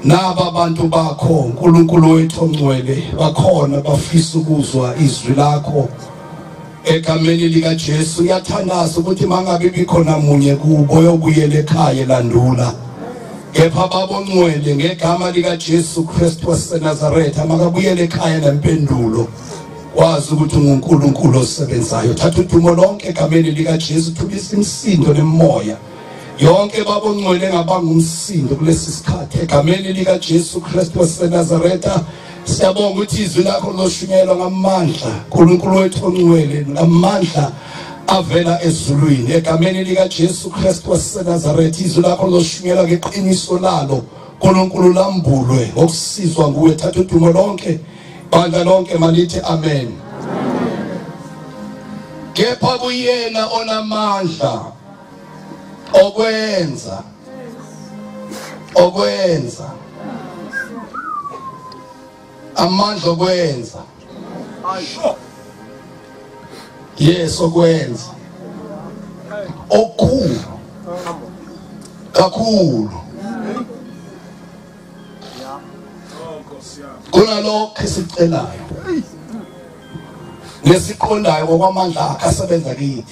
Naba abantu bakho uNkulunkulu wethu ongcwele bakhona bafisa ukuzwa izwi lakho egameni lika Jesu. Uyathandaza ukuthi mangabe bikhona munye kubo yobuyela ekhaya landula, kepha babongcwele ngegama lika Jesu Kristu waseNazaretha makabuyele ekhaya nempendulo, wazi ukuthi uNkulunkulu osebenzayo. Thatha udumo lonke egameni lika Jesu, thulisa imisindo nemoya yonke babongcwele ngabanga umsindo kulesi sikhathi egameni lika Jesu Kristu waseNazaretha. Siyabonga ukuthi izwi lakho loshunyelwa ngamandla uNkulunkulu wethu ongcwele, ngamandla avela ezulwini egameni lika Jesu Kristu waseNazaretha. Izwi lakho loshunyelwa ngeqiniso lalo uNkulunkulu lambulwe ngokusizwa nguwe. Thatha udumo lonke bandla lonke malithi amen. Kepha kuyena onamandla okwenza amandla okwenza, yes, okwenza okukhulu kakhulu kunalokho esicelayo nesiqondayo ngokwamandla akhe asebenza kithi.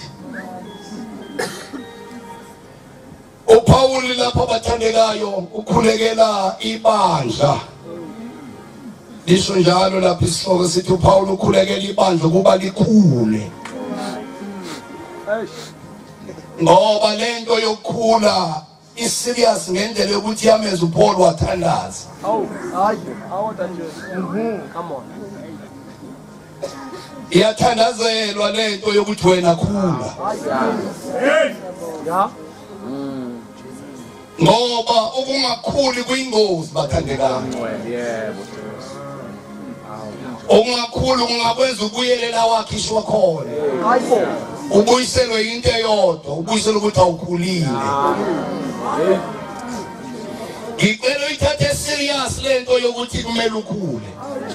uPaul lapha abathandekayo ukhulekela ibandla, lisho njalo lapha isihloko sithi uPaul ukhulekela ibandla kuba likhule, ngoba lento yokukhula iserious ngendlela yokuthi yameza uPaul wathandaza. Iyathandazelwa lento yokuthi wena khula, ngoba ukungakhuli kuyingozi bathandekayo. Ungakhuli ungakwenza ukuyelela wakhe ishwa khona, ubuyiselwe into eyodwa, ubuyiselwe ukuthi awukhulile. Ngicela uyithathe serious lento yokuthi kumele ukhule.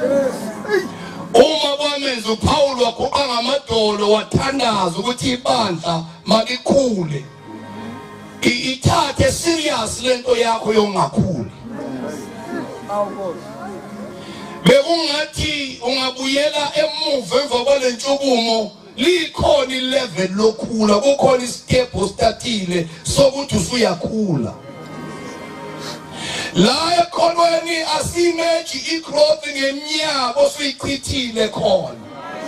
Uma kwamenza uPaul waguqa ngamadolo wathandaza ukuthi ibandla malikhule, ithathe serious lento yakho yongakhuli. Bekungathi ungabuyela emuva emva kwalentshukumo likhona ilevel lokhula, kukhona istep ositathile sokuthi usuyakhula. La ekhonweni asimeji igrowth ngeminyaka osuyichithile khona,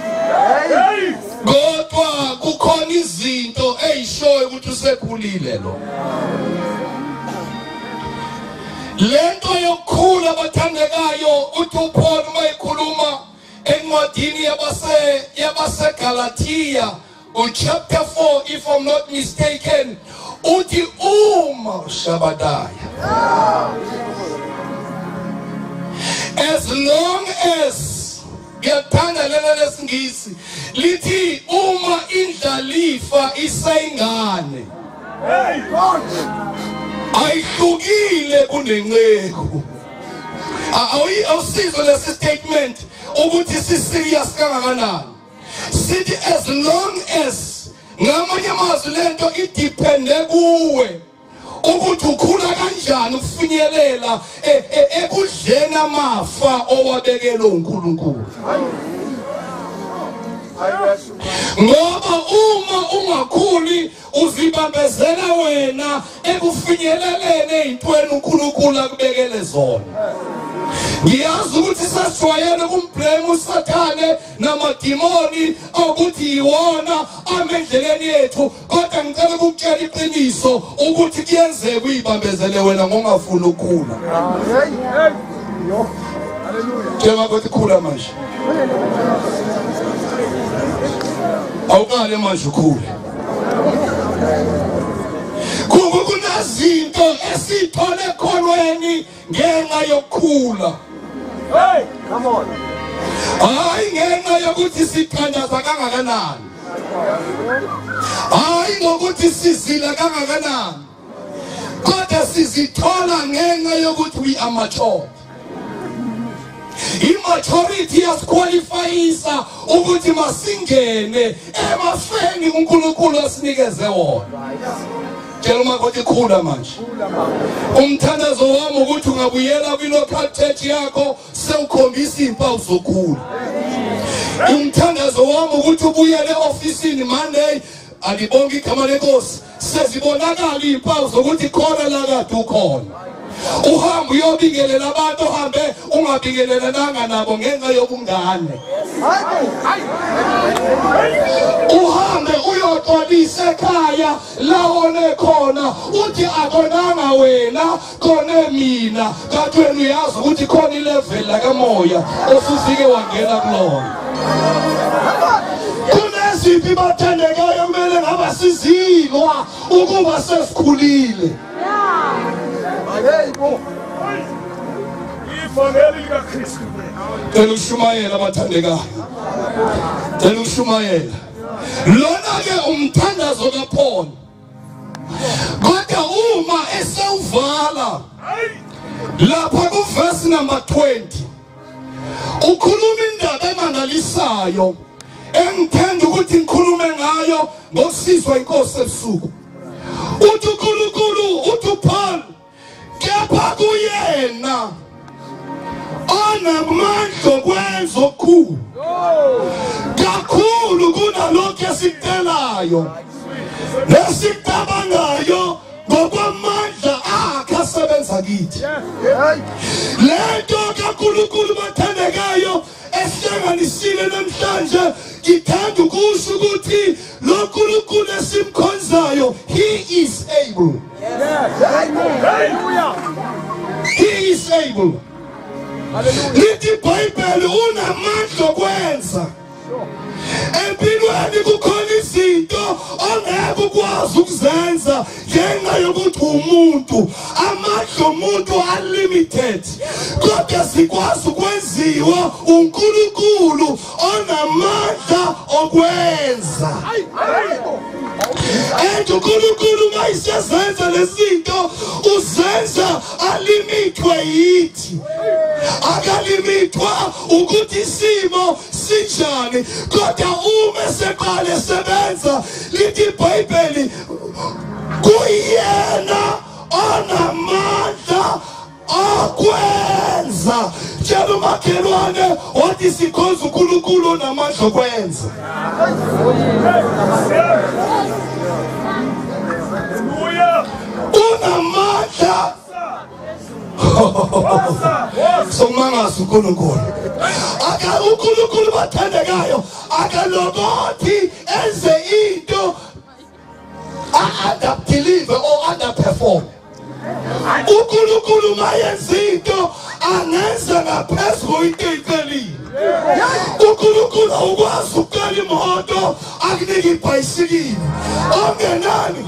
kodwa kukhona izinto ezishoyo ukuthi usekhulile lo. Lento yokukhula bathandekayo uthi uPaul mayikhuluma encwadini yabaseGalatia chapter 4 if I'm not mistaken, uthi Shabadai, as long as ngiyathanda lelo lesingisi lithi uma indlalifa isayingane ayihlukile kunenceku. Awusizwe lesi statement ukuthi si-serious kangakanani. Sithi as long as, ngamanye amazwi lento idepende kuwe ukuthi ukhula kanjani ukufinyelela ekudleni amafa owabekela uNkulunkulu. Ngoba uma ungakhuli uzibambezela wena ekufinyeleleni ezintweni uNkulunkulu akubekele zona. Ngiyazi ukuthi sasijwayele kumblame uSathane namadimoni ukuthi iwona amendleleni yethu, kodwa ngicela ukutshela iqiniso ukuthi kuyenzeka uyibambezele wena ngongafuni ukukhula. Njengoba kuthi khula manje, awuqale manje ukhule. Kunazinto esithole ekhonweni ngenxa yokukhula. Hey, come on. Hayi ngenxa yokuthi sithandaza kangakanani, hayi ngokuthi sizila kangakanani, kodwa sizithola ngenxa yokuthi we are mature. Immaturity yasiqualifyisa ukuthi masingene emafeni uNkulunkulu asinikeze wona. tshela umakoti khula manje. Umthandazo wami ukuthi ungabuyela kwi-local church yakho sewukhombisa impawu zokhula. Umthandazo wami ukuthi ubuyele ofisini Monday alibonke igama lenkosi sezibonakala impawu zokuthi khona la kade ukhona. Uhambe uyobingelela abantu uhambe ungabingelelanga nabo ngenxa yobungane. Uhambe uyoxolisa ekhaya la one khona uthi akonanga wena kone mina kanti wena uyazi ukuthi khona ilevel la kamoya osufike wangena kulona. Kuneziphi bathandekayo kumele ngabasizilwa ukuba sesikhulile. Tela ushumayela bathandekayo. Tela ushumayela. Lona ke umthandazo kaPaul. Kodwa uma esewuvala lapha ku verse number 20 ukhuluma indaba emangalisayo engithanda ukuthi ngikhulume ngayo ngosizwa inkosi ebusuku. Uthi uNkulunkulu uthi Paul kepha kuyena onamandla okwenza okukhulu kakhulu kunalokho esikutelayo nesikucabangayo ngokwamandla akhe asebenza kithi. Lento kaNkulunkulu bathandekayo esihlanganisile namhlanje ngithanda ukusho ukuthi lo Nkulunkulu esimkhonzayo he is able. He is able. Lithi iBhayibheli unamandla okwenza. Empilweni kukhona izinto ongeke ukwazi ukuzenza ngenxa yokuthi umuntu. Amandla omuntu unlimited. Kodwa sikwazi ukwenziwa uNkulunkulu onamandla okwenza. uNkulunkulu mayisezenza lezinto uzenza alimitwe yithi. Akalimitwa ukuthi isimo sinjani kodwa uma seqale sebenza lithi iBhayibheli kuyena onamandla okwenza. Tshela umakhelwane wathi sikhonza uNkulunkulu onamandla okwenza. Unamandla somangazi uNkulunkulu. Aka uNkulunkulu bathandekayo akalokothi enze into underdeliver or underperform. uNkulunkulu mayenza into angenza ngaphezulu into eyicelile. uNkulunkulu ukwazi ukucela imoto akunika ibhayisikili ongenani.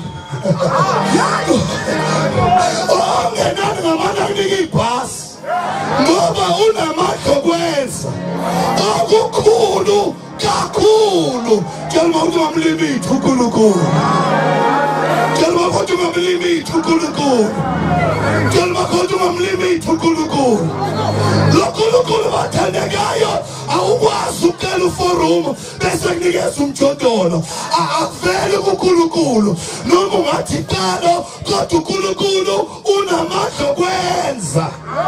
Ongenani ngamandla akunika ibhasi ngoba unamandla okwenza okukhulu kakhulu. Tshela ukuthi ungamlimiti uNkulunkulu. Tshela ukuthi ungamlimiti uNkulunkulu. Tshela ukuthi ungamlimiti uNkulunkulu. Lo Nkulunkulu bathandekayo awukwazi ukucela uforum bese kunikeza umjondolo. Akuveli kuNkulunkulu noma ungathi qalo kodwa uNkulunkulu unamandla okwenza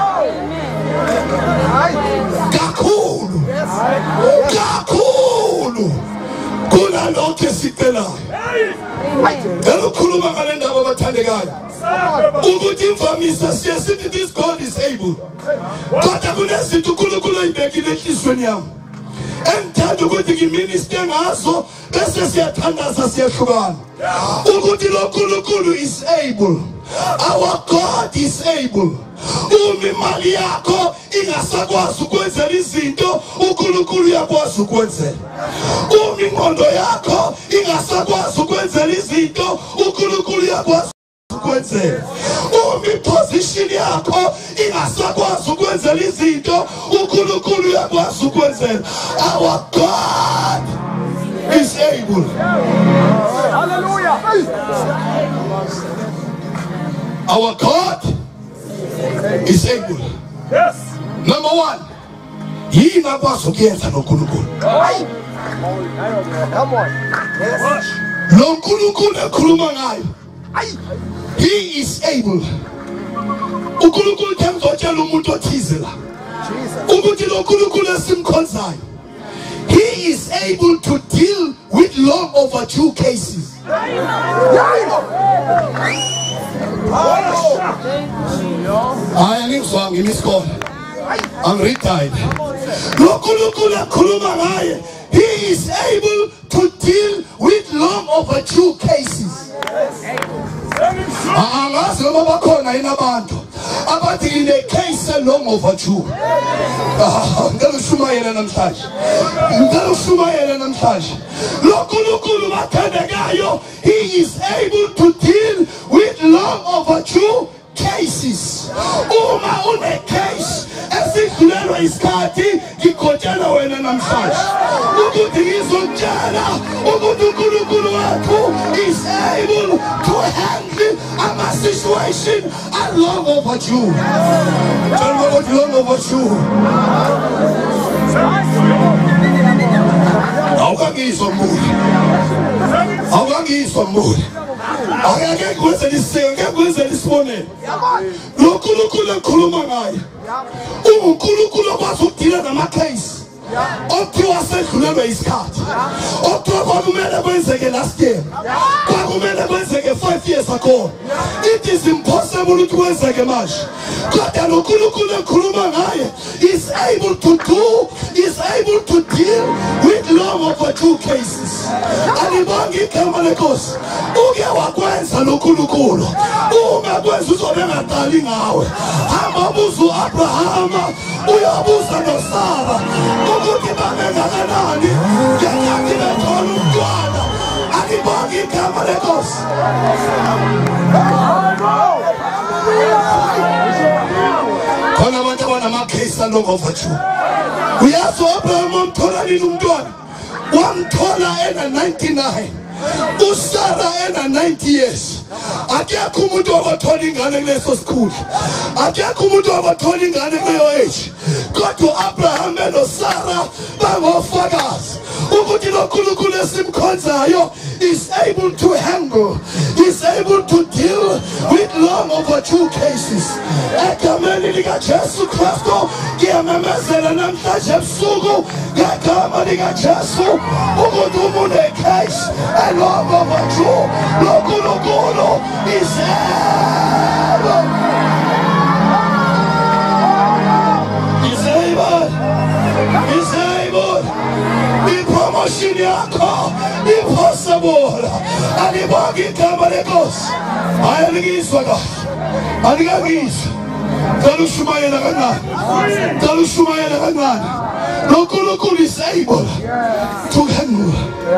kakhulu kakhulu kunalokho esicelayo. Elokhuluma ngale ndaba bathandekayo ukuthi imvamisa siye sithi this God is able. Kodwa kunezinto uNkulunkulu ayibekile enhlizweni yami engithanda ukuthi ngiminister ngazo bese siyathandaza siyahlukana ukuthi lo Nkulunkulu is able. Our God is able. Uma imali yakho ingasakwazi ukwenzela izinto uNkulunkulu uyakwazi ukwenzela. Uma ingqondo yakho ingasakwazi ukwenzela izinto uNkulunkulu uyakwazi ukwenzela. Uma iposition yakho ingasakwazi ukwenzela izinto uNkulunkulu uyakwazi ukwenzela. Our God is able. Hallelujah. Our God is able. Yes. Number one, yini akwazi ukuyenza noNkulunkulu. Come on. Yes. Lo Nkulunkulu ekhuluma ngayo He is able. uNkulunkulu ngizotshela umuntu othize la ukuthi lo uNkulunkulu esimkhonzayo, he is able to deal with long overdue cases. I angizwa ngimiskona. I'm retired. Lo uNkulunkulu akhuluma ngaye, he is able to deal with long overdue cases. Angazi noma bakhona yini abantu abathi in a case long overdue. Ngicela ushumayele namhlanje. Ngicela ushumayele namhlanje. Lo uNkulunkulu bathandekayo, he is able to deal with long overdue cases. Uma une case esidlulelwe isikhathi, ngikhothela wena namhlanje ukuthi ngizotshela ukuthi uNkulunkulu wakho is able to handle ama situation are long overdue. Tell me what long overdue. Awukangizwa mbuyi. Awukangizwa mbuyi. Akake kwenze liseke, ngeke kwenze lisibonele. Lo uNkulunkulu ekhuluma ngaye, uNkulunkulu okwazi ukudila nama case okuthiwa sedlulelwe isikhathi, okuthiwa kwakumele kwenzeke last year, kwakumele kwenzeke 5 years ago. It is impossible ukuthi kwenzeke manje. Kodwa lo uNkulunkulu ekhuluma ngaye is able to do, is able to deal with long overdue cases. Alibonge igama lenkosi. Uke wakwenza lo uNkulunkulu. Ungakwenza uzobe ngadali ngawe. Hamba ubuza uAbrahama, uyabuza noSara ukuthi bangakanani ngenkathi bethola umntwana. Alibonge igama lenkosi. Khona abantu abanamacase along overdue. Uyazi uAbrahama wamthola nini umntwana? Wamthola ena 99. uSara ena 90 years. Akekho umuntu obathola ingane kuleso sikhulu. Akekho umuntu obathola ingane kuleyo age. Kodwa uAbraham noSara bangofakazi ukuthi lo uNkulunkulu esimkhonzayo is able to handle, is able to deal with long overdue cases. Egameni likaJesu Kristu ngiyamemezela namhlanje ebusuku ngegama likaJesu ukuthi umuntu ecase long overdue, lo uNkulunkulu is able. Is able. Is able. Promotion yakho impossible. Alibonge igama lenkosi. Ayangizwa kahle. Angingizwa. Ngicela ushumayela kancane. Ngicela ushumayela kancane. Lo uNkulunkulu is able to handle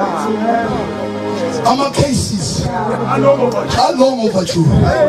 ama cases long overdue.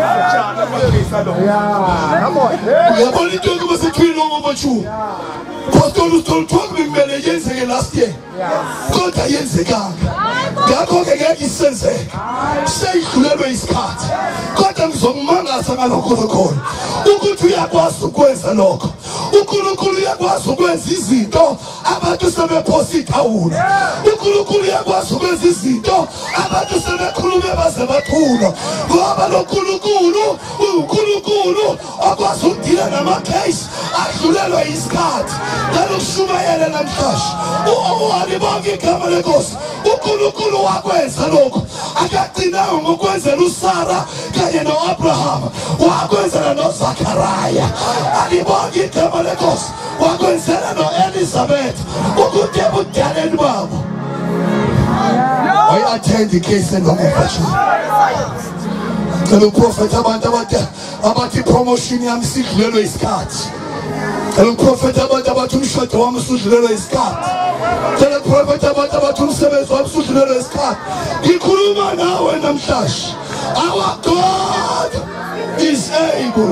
Uyabona into yokuba long overdue. Pastor told me kumele yenzeke last year. Kodwa yenzekanga. Ngakho ke ngeke isenzeke. Seyidlulelwe isikhathi. Kodwa ngizokumangaza ngalokho lokho. Ukuthi uyakwazi ukwenza lokho. uNkulunkulu uyakwazi ukwenza izinto abantu sebephosa ithawula. uNkulunkulu uyakwazi ukwenza izinto abantu sebekhulume baze bathula. Ngoba lo uNkulunkulu uNkulunkulu akwazi ukudila nama case adlulelwe isikhathi. Ngalo kushumayela namhlanje. Alibonge igama lenkosi. uNkulunkulu wakwenza lokho. Akagcinanga ngokwenzela uSara kanye noAbraham. Wakwenzela noZakaraya. Alibonge igama lenkosi. Wakwenzela noElizabeth ukuthi ebudaleni babo I attend the case and long overdue. The prophet about the promotion yami sidlulelwe isikhathi. The prophet about umshado wami usudlulelwe isikhathi. The prophet about umsebenzi wami usudlulelwe isikhathi. Ngikhuluma nawe namhlanje. Our God is able.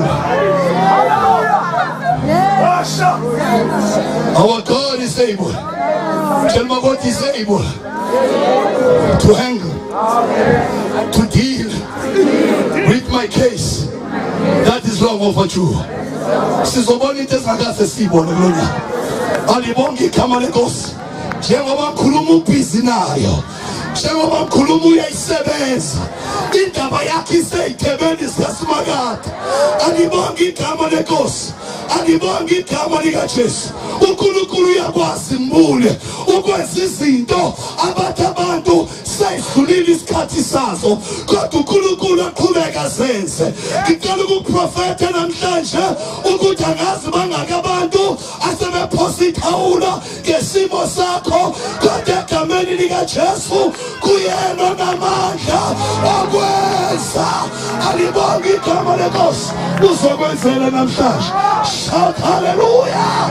Our God is able. Tell me what is able to handle, to deal with my case that is long overdue. Sizobona into ezingakaze sibone lona. Alibonge igama lenkosi. Njengoba ngikhuluma ubhizi nayo, njengoba ngikhuluma uyayisebenza, indaba yakhe iseyithebeni sasimakade. Alibonge igama lenkosi, alibonge igama likaJesu. uNkulunkulu uyakwazi mbule ukwenza izinto abantu sayidlulile isikhathi sazo, kodwa uNkulunkulu aqhubeka zenze. Ngicela ukuprofetha namhlanje ukuthi angazi bangaka abantu asebephosa ithawula ngesimo sakho, kodwa egameni likaJesu kuyena namandla okwenza. Alibonge igama lenkosi, uzokwenzela namhlanje. Shout hallelujah.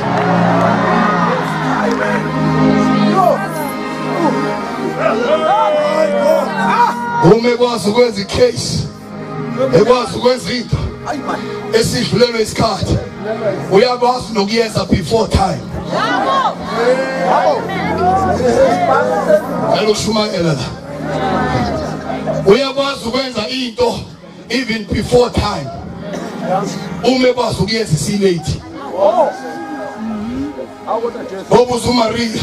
Uma ekwazi ukwenza icase, ekwazi ukwenza into esidlulelwe isikhathi, uyakwazi nokuyenza before time. Elushumayela la, uyakwazi ukwenza into even before time. Uma ekwazi ukuyenza isilate. Bobuza uMaria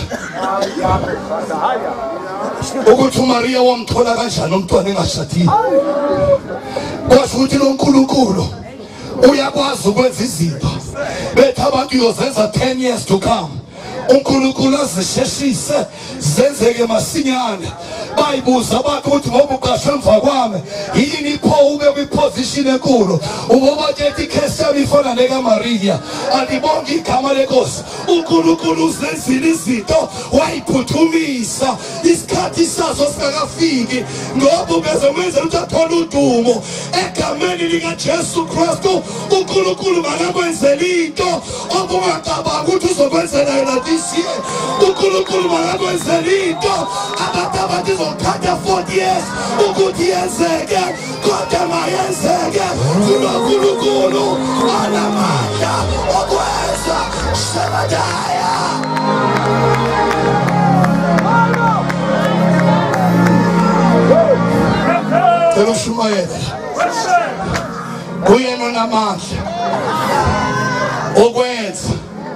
ukuthi uMaria wamthola kanjani umntwana engashadile. Kwasho ukuthi lo uNkulunkulu uyakwazi ukwenza izinto bethi abantu uyozenza 10 years to come. uNkulunkulu azisheshise zenzeke masinyane. Bayibuza abantu ukuthi ngoba uqashwe emva kwami yini pho ube kwiposition enkulu, uboba kethi icase yami ifana nekaMaria. Alibonge igama lenkosi, uNkulunkulu uzenzile izinto wayiphuthumisa isikhathi sazo singakafiki, ngoba ubezomenza ukuthi athole udumo egameni likaJesu Kristu. uNkulunkulu makakwenzela into obungacabanga ukuthi uzokwenzela yona this year. uNkulunkulu makakwenzela into abantu izothatha 40 years ukuthi yenzeke, kodwa mayenzeke. uNkulunkulu anamandla okwenza. Shabadai. Elushumayela kuyena onamandla okwenza,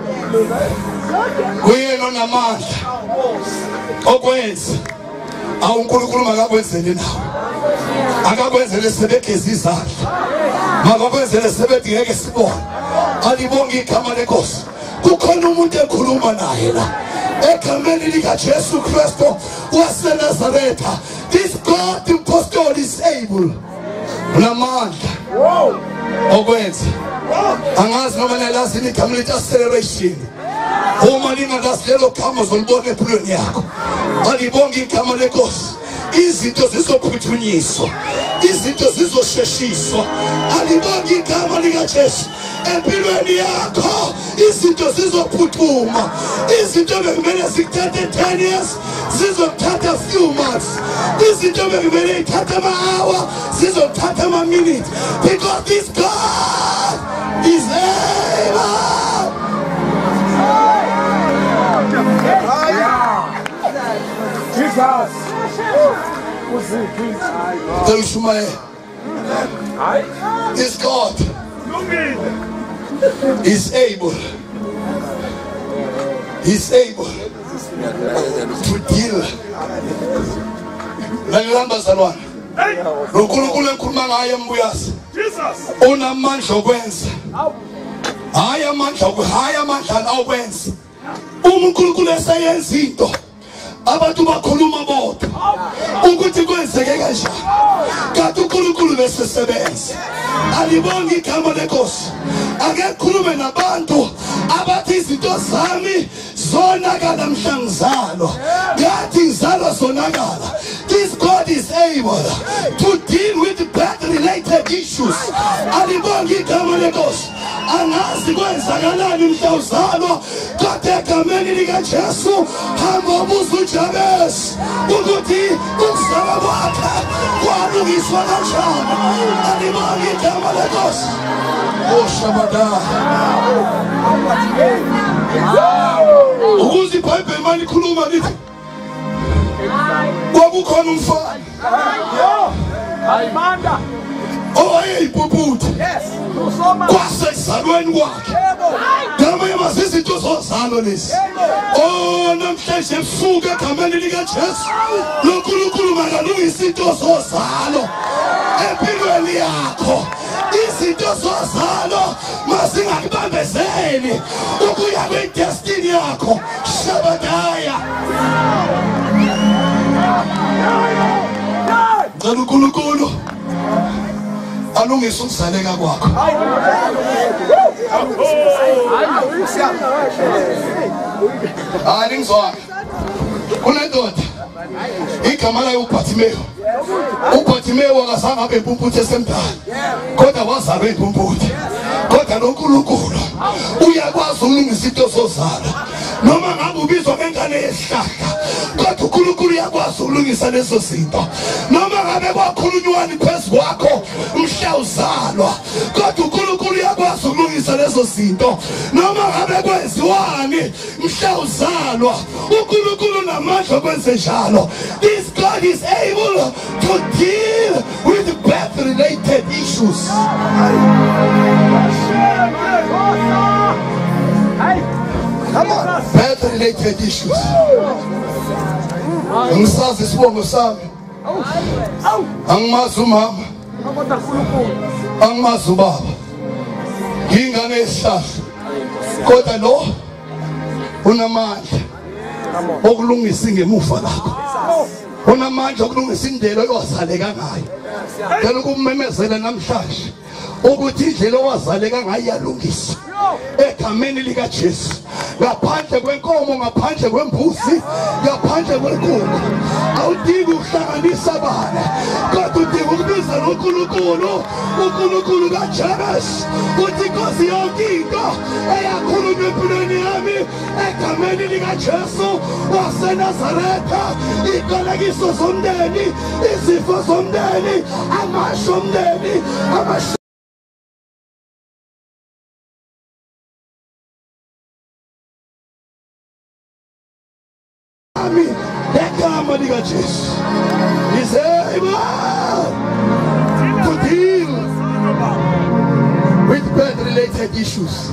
kuyena onamandla okwenza. uNkulunkulu makakwenzele nawe, akakwenzele sebegeza izandla, makakwenzele sebethi ngeke sibone. Alibonge igama lenkosi, kukhona umuntu ekhuluma naye la egameni likaJesu Kristu waseNazaretha. This God impostor is able, unamandla okwenza. Angazi noma nalazi igama lithi acceleration. Uma lingalazi lelo gama uzolibona empilweni yakho. Alibonge igama lenkosi, izinto zizophuthunyiswa, izinto zizosheshiswa. Alibonge igama likaJesu, empilweni yakho izinto zizophuthuma. Izinto bekumele zikuthathe 10 years zizothatha few months. Izinto bekumele ithathe ama-hour zizothatha ama-minutes, because this God is able. This God is able. He's able to deal. Lalilamba zalwana, uNkulunkulu enkhuluma ngaye mbuyazi unamandla okwenza. Hayi amandla okwenza. uNkulunkulu eseyenza into abantu bakhuluma bodwa ukuthi kwenzeke kanjani, kanti uNkulunkulu besesebenza. Alibonge igama lenkosi, ake khulume nabantu abathi izinto zami zonakala mhla ngizalwa, ngathi ngizalwa zonakala. This God is able to deal with birth related issues. Alibonge igama lenkosi, angazi kwenzakalani mhla uzalwa, kodwa egameni likaJesu hamba ubuza uJabesi ukuthi ukuzalwa kwakhe kwalungiswa kanjani. Alibonge igama lenkosi. Shabadai. Ukuze iBhayibheli manje ikhuluma lithi kwakukhona umfana owayeyipuputhe kwasezalweni kwakhe. Ngamanye izinto zozalo lezi namhlanje ebusuku egameni likaJesu, lo uNkulunkulu makalungisa izinto zozalo. empilweni yakho izinto zozalo masingakubambezeli ukuya kwidestiny yakho. Shabadai. Ngicela uNkulunkulu alungise ukuzaleka kwakho. Hayi ngizwa kunendoda igama layo uBhatimeyo. uBhatimeyo akazange abe impumputhe esemdala kodwa wazalwa impumputhe. Kodwa noNkulunkulu uyakwazi ukulungisa izinto zozalo noma ngabe ubizwa ngengane yesihlahla kodwa uNkulunkulu uyakwazi ukulungisa lezo zinto. Noma ngabe kwakhulunywana phezu kwakho mhla uzalwa kodwa uNkulunkulu uyakwazi ukulungisa lezo zinto. Noma ngabe kwenziwani mhla uzalwa uNkulunkulu namandla okwenza njalo. This God is able to deal with birth-related issues. Come on, birth-related issues. Angisazi isibongo sami, angimazi umama, angimazi ubaba, ngingane esihlahla kodwa lo unamandla okulungisa ngemuva lakho. Unamandla okulungisa indlela oyozaleka ngayo. Ngicela ukumemezela namhlanje ukuthi indlela owazaleka ngayo iyalungiswa egameni lika Jesu. Ngaphandle kwenkomo, ngaphandle kwembuzi, ngaphandle kwenkukhu awudingi ukuhlanganisa abana kodwa udinga ukubiza noNkulunkulu. uNkulunkulu kaJabesi uthi Nkosi yonke into eyakhulunywa empilweni yami egameni lika Jesu waseNazaretha, inkolekiso zomndeni, izifo zomndeni, amasho omndeni, egama lika Jesu is able to deal with birth-related issues.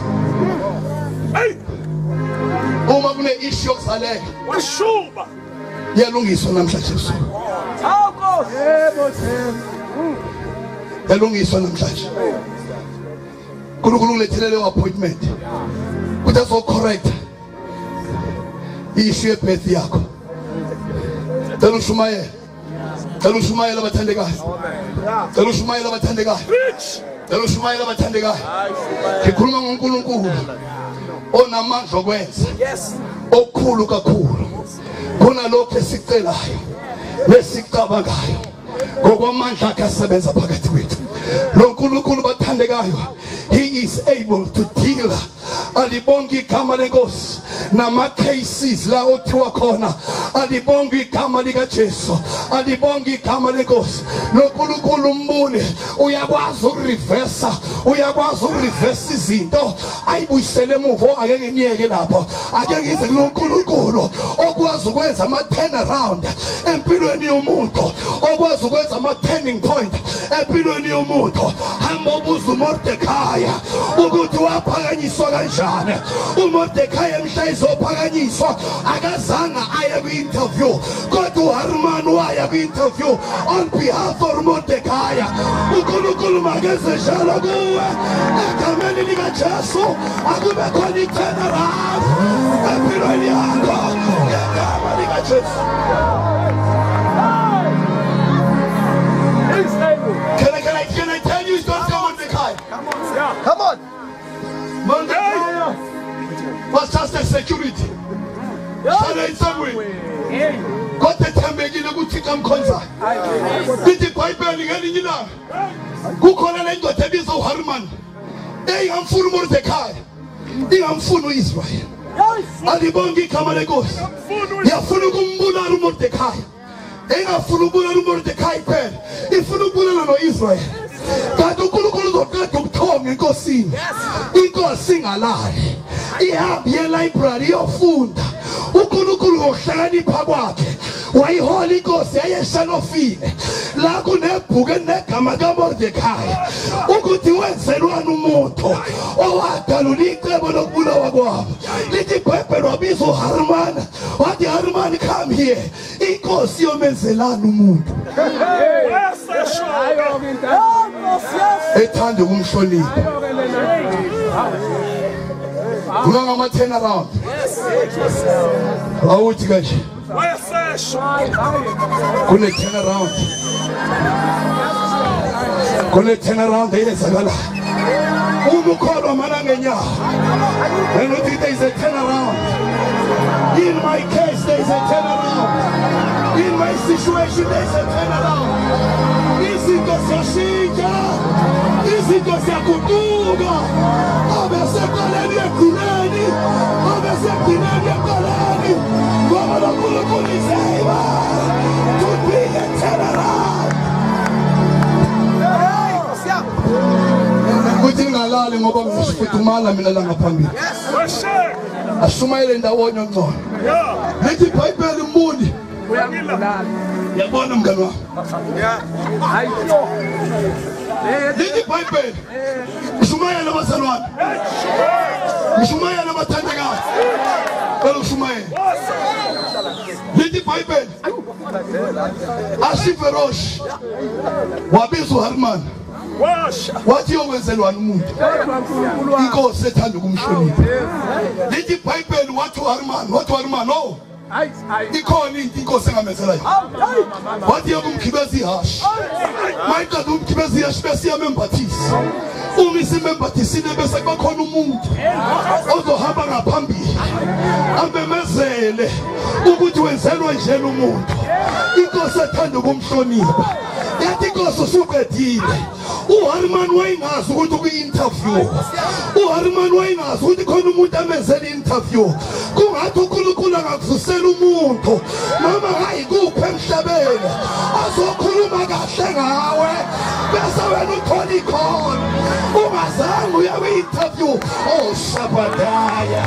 Uma kune issue yokuzaleka yalungiswa namhlanje ebusuku. Yalungiswa namhlanje. uNkulunkulu ulethele leyo appointment ukuthi azocorrect issue yebirth yakho. Cela ushumayela, cela ushumayela abathandekayo, cela ushumayela abathandekayo, cela ushumayela abathandekayo. Ngikhuluma ngoNkulunkulu onamandla okwenza okukhulu kakhulu kunalokho esicelayo lesicabangayo ngokwamandla akhe asebenza phakathi kwethu. Lo Nkulunkulu bathandekayo, he is able to deal. Alibonga igama lenkosi nama cases la othiwa khona. Alibonga igama lika Jesu, alibonga igama lenkosi. Lo Nkulunkulu umbule uyakwazi ukureversa, uyakwazi ukureversa izinto ayibuyisele emuva. Akeke ngiyeke lapho, ake ngize lo Nkulunkulu okwazi ukwenza ama turnaround empilweni yomuntu, okwazi ukwenza ama turning point empilweni yomuntu. Hamba ubuza uMordecai ukuthi waphakanyiswa kanjani. uMordecai emhla izophakanyiswa akazange aye kwi-interview kodwa uHaman waya kwi-interview on behalf of Mordecai. uNkulunkulu makeze njalo kuwe egameni lika Jesu. Akube khona i-turnaround empilweni yakho ngegama lika Jesu. Can I tell you don't come Mordecai? Come on. Mordecai was just a security. Shall I somewhere? God the Tambegin ukuthi kamkhonza. Bithi iBhayibheli ngelinye ilanga kukhona lento ebiza uHaman. Ingamfuni uMordecai, ingamfuni uIsrael. Alibonga igama lenkosi. Yafuna ukumbulala uMordecai. Engafuna ukubulala uMordecai phela, ifuna ukubulala noIsrael. Kanti uNkulunkulu uzoqeda ubuthongo enkosini. Inkosi ingalali, ihambe ye-library yofunda. uNkulunkulu ngokuhlakanipha kwakhe wayihola inkosi yayeshalofile la kunebhuku enegama kaMordekhai ukuthi wenzelwani umuntu owadalula icebo lokubulawa kwabo. Lithi iBhayibheli wabiza uHaman wathi Haman come here. Inkosi yomenzelana umuntu ethanda ukumhlonipha. Ngama turn around. Awuthi kanje. Kune turn around. Kune turn around eyenzakala. Umukholwa mana ngenyawo. And we think there is a turn around. In my case there is a turn around. In my situation there is a turn around. Izinto ziyashintsha. Izinto ziyaguquka. Abeseqaleni egcineni. Abeseqineni eqaleni. Ngoba loNkulunkulu izeba. To be a turn around. Kuthi ngalali ngoba ngifudumala mina la ngaphambili. Ashumayele ndawonye ngcono. Lithi iBhayibheli umbuni uyangilala. Yabona mngani wami. Hayi. Lithi iBhayibheli ushumayele abazalwane. Ushumayele abathandekayo. Belo ushumayele. Lithi iBhayibheli Ashiverosh wabiza uHaman. Wathi yokwenzelwana umuntu inkosi ethanda ukumhlonipha. Lithi iBhayibheli wathi uHaman oh ikhona into inkosi engamenzela yona. Wathi yokumkhibeza ihashi. Mayiqeda umkhibeza ihashi bese iyamembathisa. Uma isimembathisile bese kubakhona umuntu ozohamba ngaphambili amemezele ukuthi wenzelwa njena umuntu. Inkosi ethanda ukumhlonipha. Yathi inkosi usuqedile. uHaman wayingazi ukuthi uku-interview. uHaman wayingazi ukuthi khona umuntu amenzela i-interview. Kungathi uNkulunkulu angakuvusela umuntu noma ngayikuphi emhlabeni azokhuluma kahle ngawe bese wena uthola ikhono ungazange uye kwi-interview. Oh Shabadai.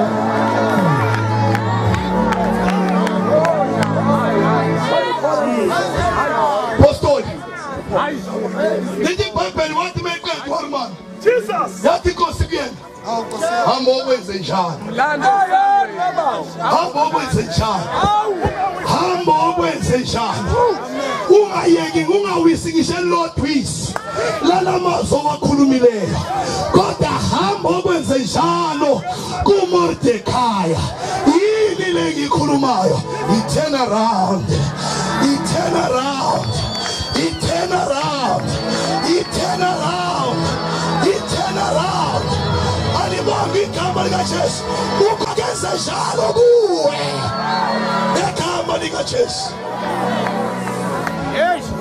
Lithi iBhayibheli wathi meqeda uHaman. Jesus. Yathi inkosi kuyena. Hamba ukwenze njalo. Hamba ukwenze njalo. Hamba ukwenze njalo. Ungayeki ungawisi ngisho elodwisi. Lalamazwi owakhulumileyo. Kodwa hamba ukwenze njalo kuMordekhai. Yini le ngikhulumayo? Turn around. Turn around. Turn around. Turn around. Turn around. Alibonga igama likaJesu. Ukwenza njalo kuwe. Igama likaJesu. Yes.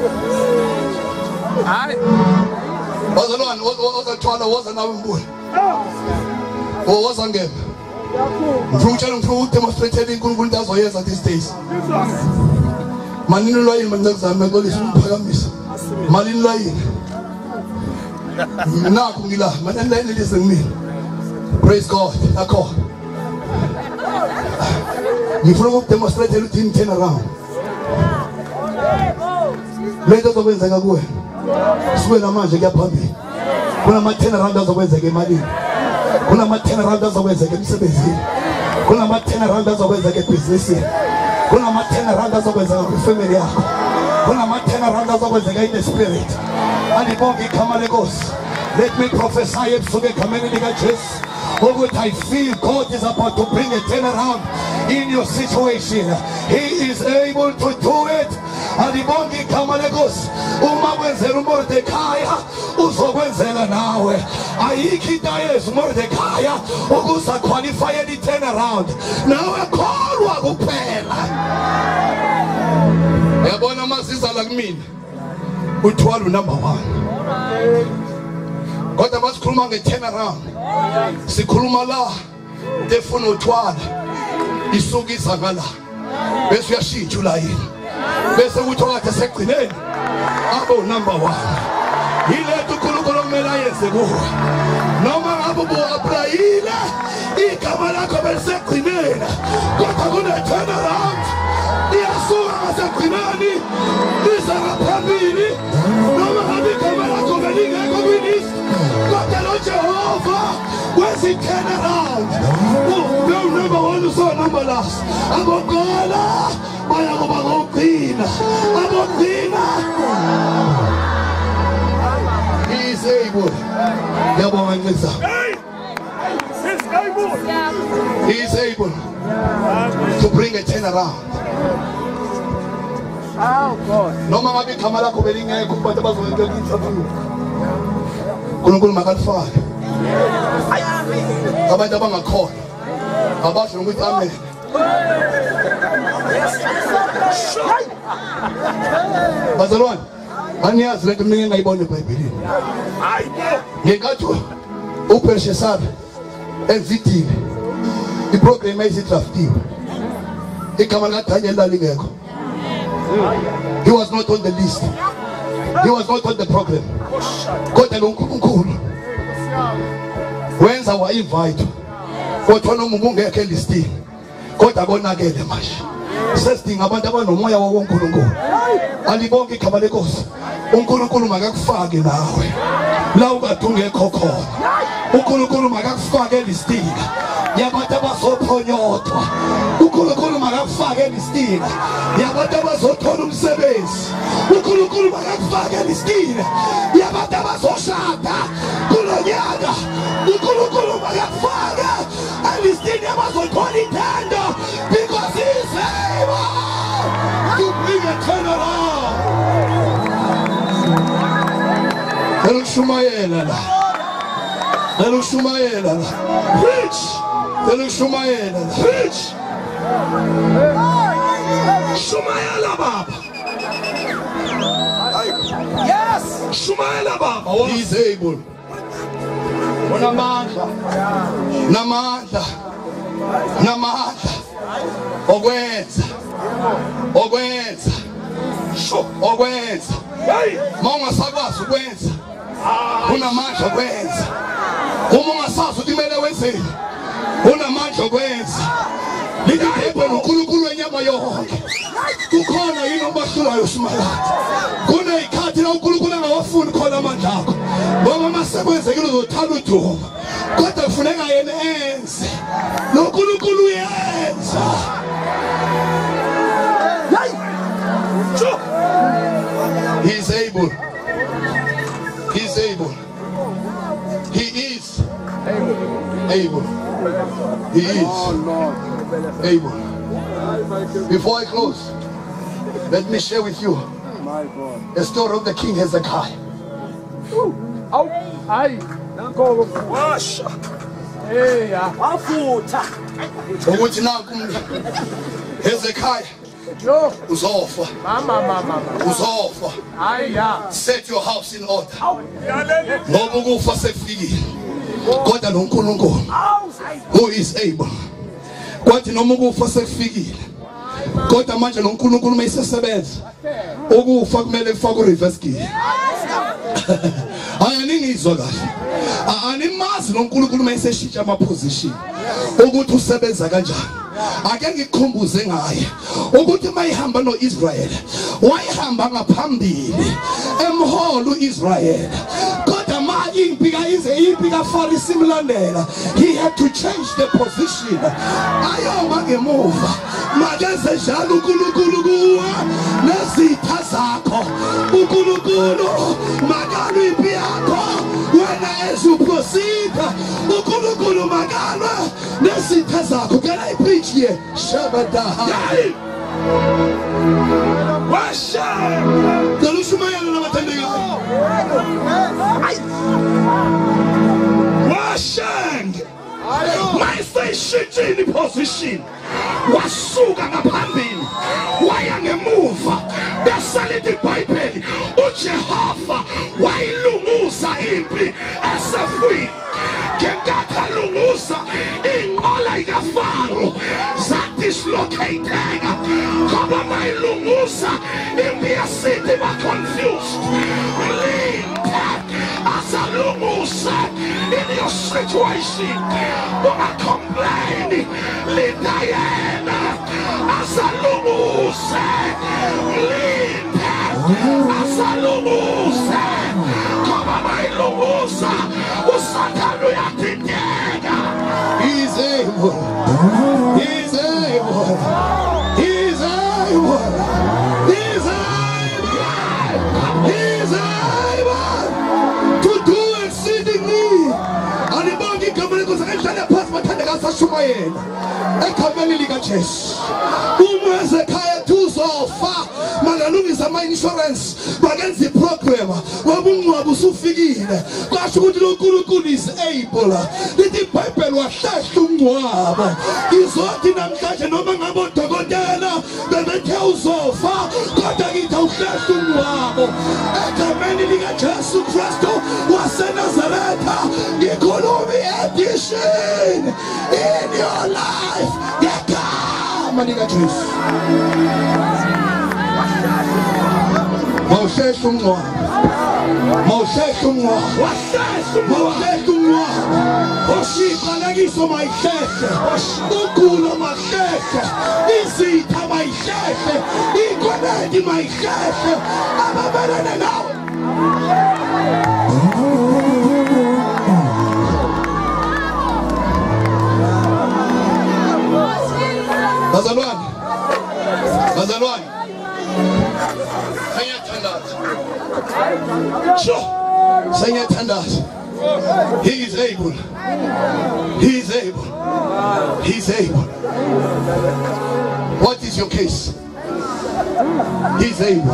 Hayi. Bazalwane ozathwala woza nawe mbuya. Woza ngeke. Mfutshela demonstrate inkulunkulu into azoyenza these days. Malini loyini manizama ngolisa umphakamisa. Malini loyini. Nakho ngila malini loyini listen me. Praise God. Akho. Ngifuna ukudemonstrate ukuthi turn around. Lento zokwenzeka kuwe. Siwe namanje kuyaphambili. Kuna turn around azokwenzeka emalini. Kuna turn around azokwenzeka emsebenzini. Kuna turn around azokwenzeka ebusinessini. Kuna turn around azokwenzeka kwifamily yakho. Kuna turn around azokwenzeka in the spirit. Alibonga igama lenkosi. Let me prophesy ebusuku egameni likaJesu. What I feel God is about to bring a turnaround in your situation. He is able to do it. Alibonga igama lenkosi. Uma kwenzela uMordekhai uzokwenzela nawe. Ayikho into ayenza uMordekhai ukuza qualify any turnaround. Nawe kholwa kuphela. Yabona masiza la kumina. Uthwala number 1. Kodwa masikhuluma nge-turn around. Sikhuluma la defuna uthwala isukisa ngala. Bese uyashintsha ulayini. Bese kuthi wakhe segcineni abo number 1. Yilethu uNkulunkulu kumele ayenze kuwe. Noma ngabe ubu-applyile igama lakho belisegcineni. Kodwa kune turn around. Iyasuka ngasegcineni. Liza around. They'll never want to say number last. I'm going to He is able. He is able to bring a turnaround. Oh God. No mama be kamala ko belinga ko pata ba zo ngel interview. Kulungulu makalifaka. Abantu abangakhona. Abasho ukuthi amen. Bazalwane, aniyazi lento mina ngayibona eBhayibhelini. Ngenkathi uPershesar ezidile. Iprogram ezidraftiwe. Igama likaDaniel lalingekho. He was not on the list. He was not on the program. Kodwa lo uNkulunkulu wenza wa invite. Kodwa nomuntu ungekho elistini. Kodwa konakele manje. Sesidinga abantu abanomoya woNkulunkulu. Alibonke igama lenkosi. uNkulunkulu makakufake nawe. La ukade ungekho khona. uNkulunkulu makakufake elistini. Yabantu abazophonyotwa. uNkulunkulu makakufake elistini. Yabantu abazothola umsebenzi. uNkulunkulu makakufake elistini. Yabantu abazoshada kulonyaka. uNkulunkulu makakufake elistini abazothola ithando, because he is able to bring a turnaround. Elushumayela la. Elushumayela la. Preach. Elushumayela la. Preach. Shumayela baba. Yes. Shumayela baba. He is able. Namandla. Namandla. Namandla. Ogwenza. Ogwenza. Ogwenza. Mama sakwazi ukwenza. Unamandla okwenza. Uma ungasazi ukuthi kumele wenzeni. Unamandla okwenza. Lidibhe uNkulunkulu wenyama yonke. Kukhona yini obahlulayo simalati. Kuneyikhathi la uNkulunkulu angawafuni khona amandla akho. Ngoba masekwenzekile uzothanda uduma. Kodwa kufuneka yena enze. Lo uNkulunkulu uyenza. He is able. He is able. He is able. He is able. Before I close, let me share with you the story of the King Hezekiah. Ukuthi nanku Hezekiah uzofa. Uzofa. Set your house in order. Ngoba ukufa sekufikile. Kodwa lo uNkulunkulu who is able. Kwathi noma ukufa sekufikile. Kodwa manje lo uNkulunkulu mayisesebenza. Ukufa kumele kufake reverse gear. Ayaningizwa kahle. Animazi lo uNkulunkulu mayiseshintsha ama position. Ukuthi usebenza kanjani. Ake ngikukhumbuze ngaye ukuthi mayihamba noIsrael wayihamba ngaphambili emholo uIsrael, kodwa manje impika ize impika for isimlandela, he had to change the position. Ayoma ngemuva makeze njalo uNkulunkulu kuwa nezitha zakho. uNkulunkulu makalwe impi yakho wena ezuprosida. uNkulunkulu makalwe nezitha zakho. Can I preach here? Shabadai. Worship. Delushumayela nabatendeka. Worship. Mayiseshintshe in position. Wasuka ngaphambili waya ngemuva. Besalithi iBhayibheli uJehova wayilunguza impi esefwini. Ngenkakalunguza inqola ikaFaro zadislocated. Ngoba mayilunguza impi yasithi ba-confused. Asalunguza in your situation. Ungacomplain. Linda yena asalunguza. Linda asalunguza. Ngoba mayilunguza uSathane uyadideka. able. He's able. He's able. He's able. He's able to do exceedingly. And the body coming to the passport and the Gasashumayan. And coming to Jesu. Umwezekaya tuzo fa mangalungisa my insurance bagenza iprogram wabungcwaba usufikile kwasho ukuthi loNkulunkulu is able. Lithi iBhayibheli wahlahla umngcwabo. Izothi namhlanje noma ngabe odokotela bebethe uzofa kodwa kithi awuhlahla umngcwabo egameni likaJesu Kristu waseNazaretha. Ngikhuluma i-addition in your life. Jesu. Mawusheshe umngcwabo. Mawusheshe umngcwabo. Mawusheshe umngcwabo. Oshiqalekiso mayisheshe. Ugulo masheshe. Izitha mayisheshe. Ikonedi mayisheshe. Ababelane nawe. Bazalwane, bazalwane, sengiyathandaza. Sure, sengiyathandaza. He is able. He is able. He is able. What is your case? He is able.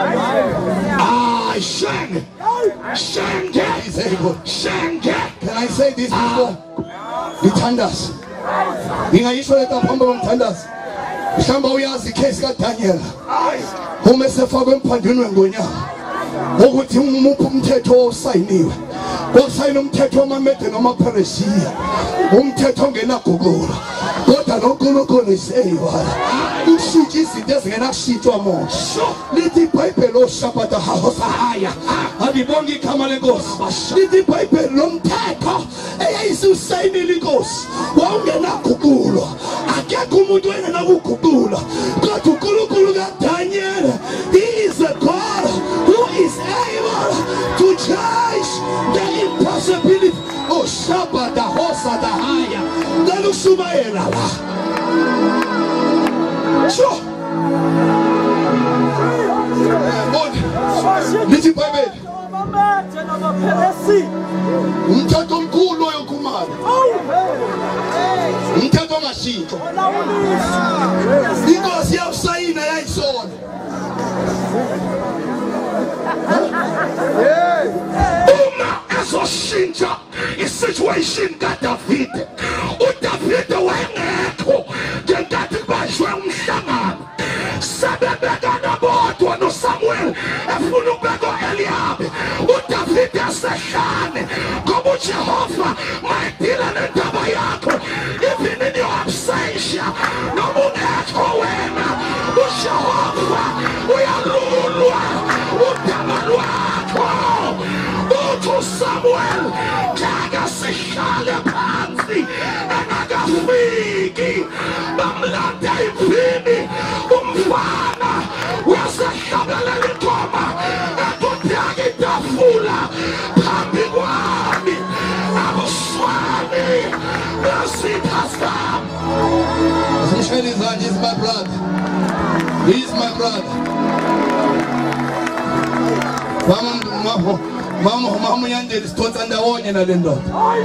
Shang. He is able. Can I say this before? Ngithandaza. Ngingayisho leta phamba ngithandaza. Mhlamba uyazi case kaDaniel. Uma sefakwe emphandweni wengonyama. Ukuthi umuphi umthetho osayiniwe. Osayina umthetho wamaMede namaPheresiya. Umthetho ongenagugulo. Kodwa noNkulunkulu iseyibala. Ushitsha izinto ezingenakushitshwa mosha. Lithi iBhayibheli Shabadai. Alibonga igama lenkosi. Lithi iBhayibheli lomthetho eyayisuyinile inkosi. Wawungenagugulo. Akekho umuntu ongenakugugulo. Kodwa uNkulunkulu kaDaniel, he is a God who is able to change the impossibility. Oh Shabadai Hosadahaya. Galushumayela la. Sure. Lithi iBhayibheli umthetho omkhulu oyokumala. Umthetho ongashintshwa. Inkosi yawusayina yayisona. Uma ezoshintsha isituation kaDavide. uDavide wayengekho ngenkathi kubashwe umhlangano. Sebebekana bodwa noSamuel efuna ukubeka uEliyabi. uDavide asehlane ngoba uJehova mayidila nendaba yakho. Even in your absentia noma ungekho wena uJehova uyalulwa udaba lwakho. Uthi uSamuel kaka sihlale phansi engakafiki bamlanda iphini umfana wasehlabelela ingoma ekudaka itafula phambi kwami abuswami besitha sami. Zishele izandla. He's my brother. He's my brother. Mama yandeli sithotha ndawonye nale ndoda.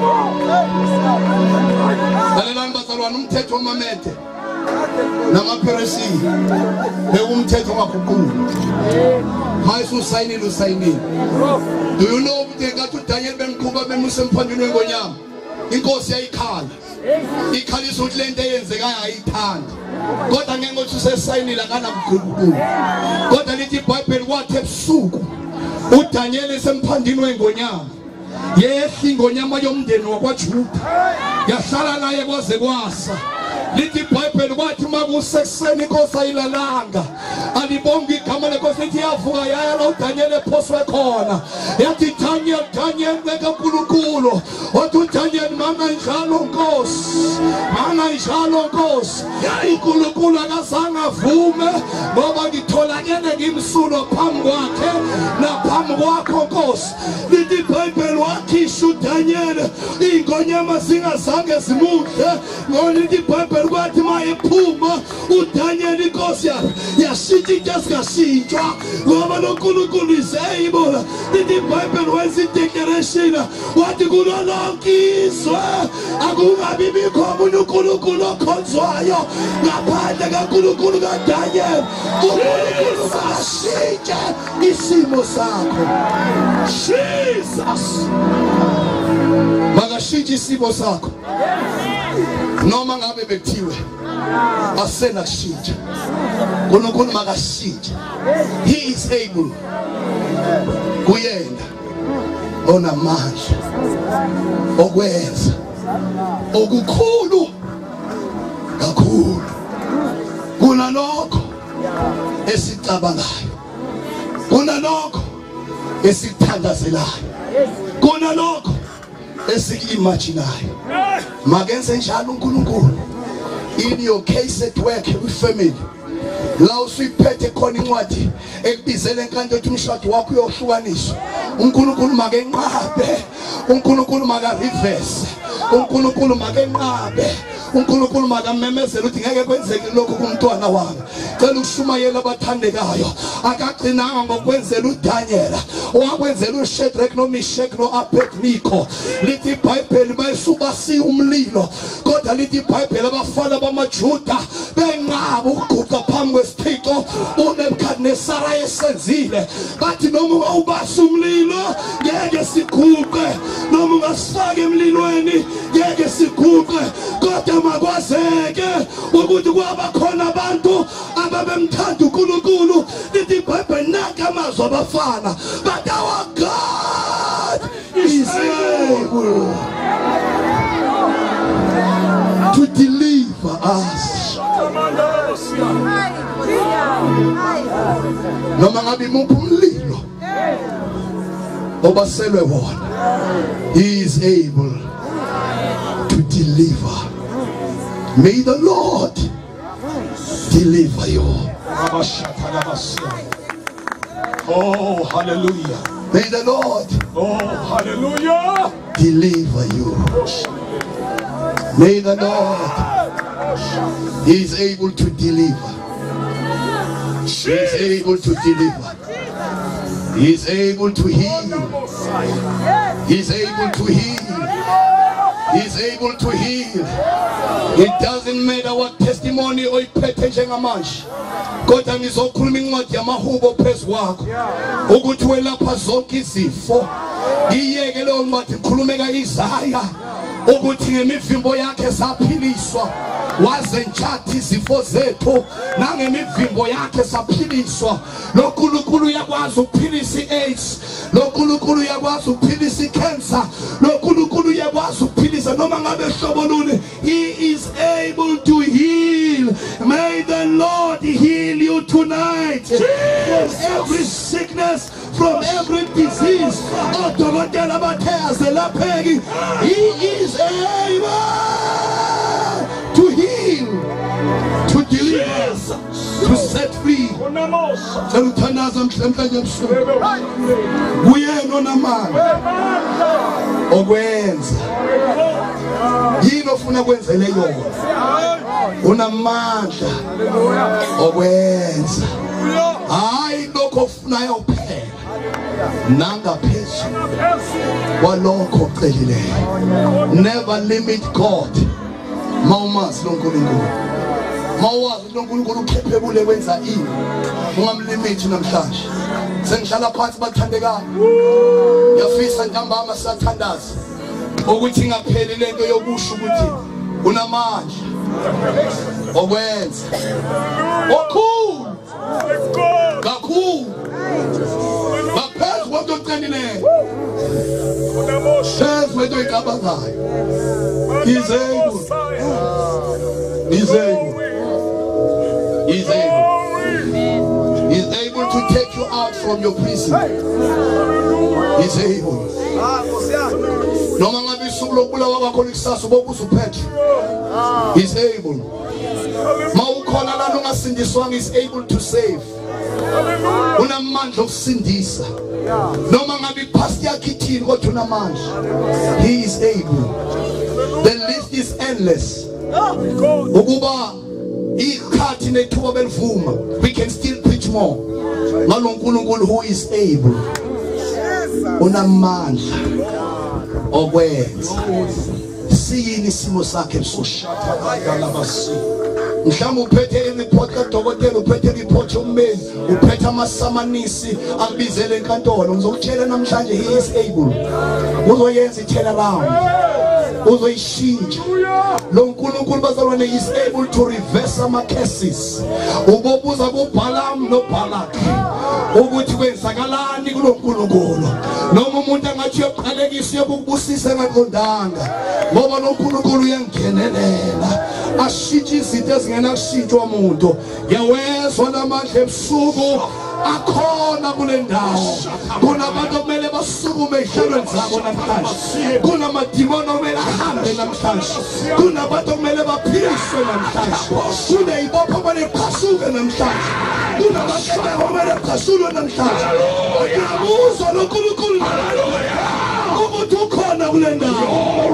Balelani bazalwane, umthetho wamaMede namaPheresiya bekumthetho ongaguquki. Mayisu usayinile usayinile. Do you know ukuthi ngathi uDaniel bemqhuba bemuse emphandweni wengonyama? Inkosi yayikhala. Ikhalisa ukuthi lento eyenzekayo ayithandi. Kodwa ngeke ngothi usesayinile akanakuguquki. Kodwa lithi iBhayibheli kwathi ebusuku uDaniel esemphandweni wengonyama. Yehla ingonyama yomndeni wakwaJuda. Yahlala naye kwaze kwasa. Lithi iBhayibheli kwathi makusekuseni inkosi ayilalanga. Alibonga igama lenkosi lithi yavuka yaya la uDaniel ephoswe khona. Yathi Daniel beka uNkulunkulu. Wathi uDaniel manga njalo Nkosi. Manga kanjalo Nkosi uNkulunkulu akazange avume ngoba ngitholakele ngimsulo phambi kwakhe naphambi kwakho Nkosi. Lithi iBhayibheli wakhisha uDanyeli ingonyama zingazange zimudle ngoba lithi iBhayibheli kwathi mayephuma uDanyeli Nkosi yashintsha into esikashintshwa ngoba uNkulunkulu is able. Lithi iBhayibheli wenza ideclaration wathi kulo lonke izwe akungabi bikho omunye uNkulunkulu okhonzwayo ngaphandle kaNkulunkulu kaDanyeli. uNkulunkulu makashintshe isimo sakho. Jesus makashintshe isimo sakho noma ngabe bekuthiwe asena kushintsha. uNkulunkulu makashintshe. He is able. Kuyena onamandla okwenza okukhulu kakhulu kunalokho esicabangayo, kunalokho esithandazelayo, kunalokho esiimaginayo. Makenze njalo uNkulunkulu in your case at work with family. La usiphethe khona incwadi ekubizela enkantolo ukuthi umshado wakho uyohlukaniswa. uNkulunkulu makenqabe, uNkulunkulu makareverse, uNkulunkulu makenqabe, uNkulunkulu makamemezela ukuthi ngeke kwenzeke lokho kumntwana wami. Cela ushumayela abathandekayo akagcinanga ngokwenzela uDanyela owakwenzela uShadrach noMeshach noAbednego. Lithi iBhayibheli bayisubasi umlilo kodwa lithi iBhayibheli abafana bamaJuda benqaba ukuguqa phambi kwesithixo uNebukadnesara esenzile. Bathi noma ubasa umlilo ngeke siguqe, noma ungasifaka emlilweni ngeke siguqe, kodwa makwazeke ukuthi kwaba khona abantu ababemthanda uNkulunkulu. Lithi iBhayibheli naka amazwi abafana, but our God is able to deliver us. Noma ngabe imuphi umlilo obaselwe wona, He is able to deliver. May the Lord deliver you. Oh, hallelujah. May the Lord, oh, hallelujah, deliver you. May the Lord, He is able to deliver. He is able to deliver. He is able to heal. He is able to heal. He is able to heal. It doesn't matter what testimony or iphethe njengamanje. Kodwa ngizokhuluma incwadi yamahubo phezu kwakho ukuthi welapha zonke izifo. Ngiyeke leyo ncwadi ikhulumeka Isaya ukuthi ngemivimbo yakhe saphiliswa, wazentshatha izifo zethu nangemivimbo yakhe saphiliswa. Lo Nkulunkulu uyakwazi ukuphilisa iAIDS, lo Nkulunkulu uyakwazi ukuphilisa icancer, lo Nkulunkulu uyakwazi ukuphilisa noma ngabe hlobo luni. He is able to heal. May the Lord heal you tonight from every sickness, from every disease. Odokotela bathe lapheki. He is able to heal, to deliver, to set free. Seluthandaza mhlanje ebusuku. Uyena onamandla okwenza. Yini ofuna kwenzele yona? Unamandla okwenza. Hayi lokho ofunayo kuphela, nangaphezulu kwalokho ocelileyo. Never limit God. Mawumazi lo Nkulunkulu, mawazi lo Nkulunkulu ukhephebule kwenza ini, ungamlimithi namhlanje. Sengihlala phansi bathandekayo, ngiyafisa ntambama siyathandaza ukuthi ngapheli lento yokusho ukuthi unamandla okwenza okukhulu kakhulu ngaphezu kwento ocelileyo, phezu kwento oyicabangayo. He's able. He's able. He's able. He's able to take you out from your prison. He's able. Noma ngabe isuku lokubulawa kwakho likusasa ubobuza uphethe. He's able. Mawukhona lana ungasindiswanga, is able to save. Unamandla okusindisa. Noma ngabe ipast yakhe ithini kodwa unamandla. He is able. The list is endless. Ukuba ikhathi nethuba belivuma, we can still preach more. Ngalo uNkulunkulu who is able. Unamandla okwenza. Siyini isimo sakhe soshata kalabasi. Mhlawumbe uphethe ireport kadokotela, uphethe ireport yommeli, uphethe amasamanisi akubizele enkantolo. Ngizokutshela namhlanje he is able. Uzoyenza i-turnaround. Uzoyishintsha. Lo nkulunkulu bazalwane is able to reverse ama cases. Ubobuza kuBalaam noBalak ukuthi kwenzakalani kulo nkulunkulu. Noma umuntu angathi uyoqalekisa ukubusisa engaqondanga, ngoba lo nkulunkulu uyangenelela ashintshe izinto ezingena kushintshwa umuntu. Yawezwa namandla ebusuku akhona kule ndawo. Kunabantu kumele basukume ey'hlalweni zabo namhlanje. Kunamadimoni okumele ahambe namhlanje. Kunabantu kumele baphiliswe namhlanje. Kuney'bopha okumele qhasuke namhlanje. Kunabahluleko okumele qhasulwe namhlanje. Ngiyabuzwa lo nkulunkulu ukuthi ukhona kule ndawo.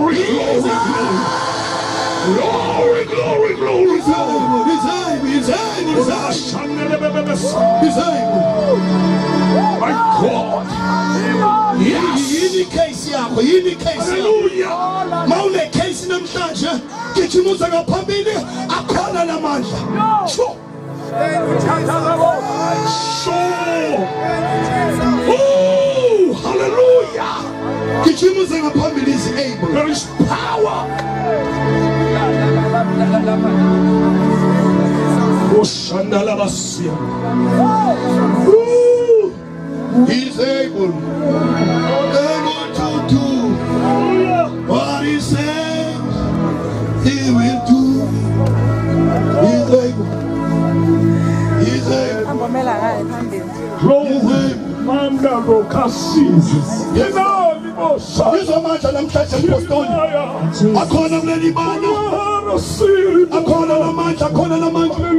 Glory, glory, glory. He's able, he's able, he's able, he's able. My God. Yini case yakho, yini case. Hallelujah. Mawune case namhlanje, gijimuza ngaphambili, akhona namandla. Sho. Oh, hallelujah. Gijimuza ngaphambili is able. There is power. He's able to do what he says he will do. He's able. He's able. Izomanje namhlanje mpostoli akhona kuleli bana, akhona namandla, akhona namandla.